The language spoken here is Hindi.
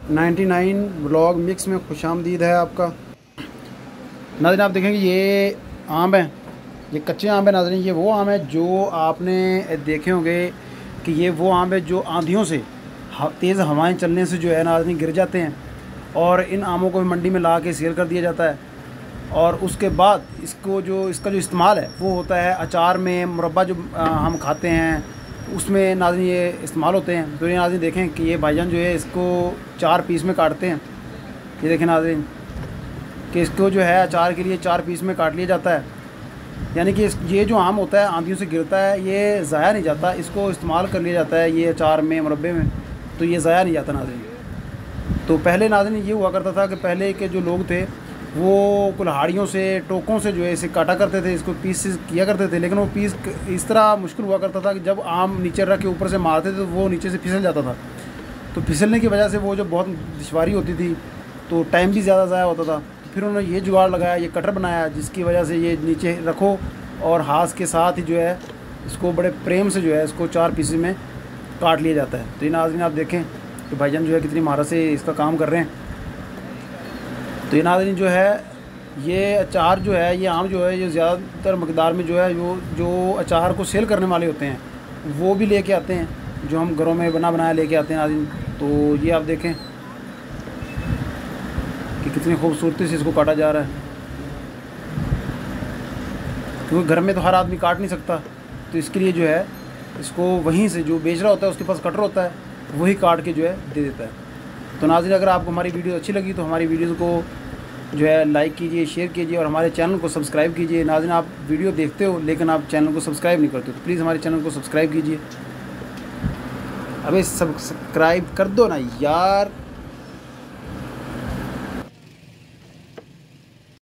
99 व्लॉग मिक्स में खुशामदीद है आपका। नाज़रीन आप देखेंगे ये आम है, ये कच्चे आम है नाज़रीन। ये वो आम है जो आपने देखे होंगे कि ये वो आम है जो आंधियों से तेज़ हवाएं चलने से जो है नाज़रीन गिर जाते हैं, और इन आमों को मंडी में ला के सेल कर दिया जाता है। और उसके बाद इसका जो इस्तेमाल है वो होता है अचार में, मुरब्बा जो हम खाते हैं उसमें नाज़रीन ये इस्तेमाल होते हैं। तो ये नाज़रीन देखें कि ये भाईजान जो है इसको 4 पीस में काटते हैं। ये देखें नाज़रीन कि इसको जो है अचार के लिए 4 पीस में काट लिया जाता है। यानी कि ये जो आम होता है आंधियों से गिरता है, ये ज़ाया नहीं जाता, इसको इस्तेमाल कर लिया जाता है ये अचार में, मुरब्बे में, तो ये ज़ाया नहीं जाता नाज़रीन। तो पहले नाज़रीन ये हुआ करता था कि पहले के जो लोग थे वो कुल्हाड़ियों से, टोकों से जो है इसे काटा करते थे, इसको पीस किया करते थे। लेकिन वो पीस इस तरह मुश्किल हुआ करता था कि जब आम नीचे रख के ऊपर से मारते थे तो वो नीचे से फिसल जाता था। तो फिसलने की वजह से वो जो बहुत दुश्वारी होती थी, तो टाइम भी ज़्यादा ज़ाया होता था। तो फिर उन्होंने ये जुगाड़ लगाया, ये कटर बनाया, जिसकी वजह से ये नीचे रखो और हाथ के साथ ही जो है इसको बड़े प्रेम से जो है इसको 4 पीस में काट लिया जाता है। तो ये नाज़रीन आप देखें कि भाईजान जो है कितनी महारत से इसका काम कर रहे हैं। तो ये नाज़रीन जो है ये अचार जो है, ये आम जो है ये ज़्यादातर मकदार में जो है जो अचार को सेल करने वाले होते हैं वो भी लेके आते हैं, जो हम घरों में बनाया लेके आते हैं नाज़रीन। तो ये आप देखें कि कितनी खूबसूरती से इसको काटा जा रहा है, क्योंकि घर में तो हर आदमी काट नहीं सकता। तो इसके लिए जो है इसको वहीं से जो बेच रहा होता है उसके पास कटर होता है, वही काट के जो है दे देता है। तो नाज़रीन अगर आपको हमारी वीडियो अच्छी लगी तो हमारी वीडियो को जो है लाइक कीजिए, शेयर कीजिए और हमारे चैनल को सब्सक्राइब कीजिए। नाज़रीन आप वीडियो देखते हो लेकिन आप चैनल को सब्सक्राइब नहीं करते, तो प्लीज़ हमारे चैनल को सब्सक्राइब कीजिए। अबे सब्सक्राइब कर दो ना यार।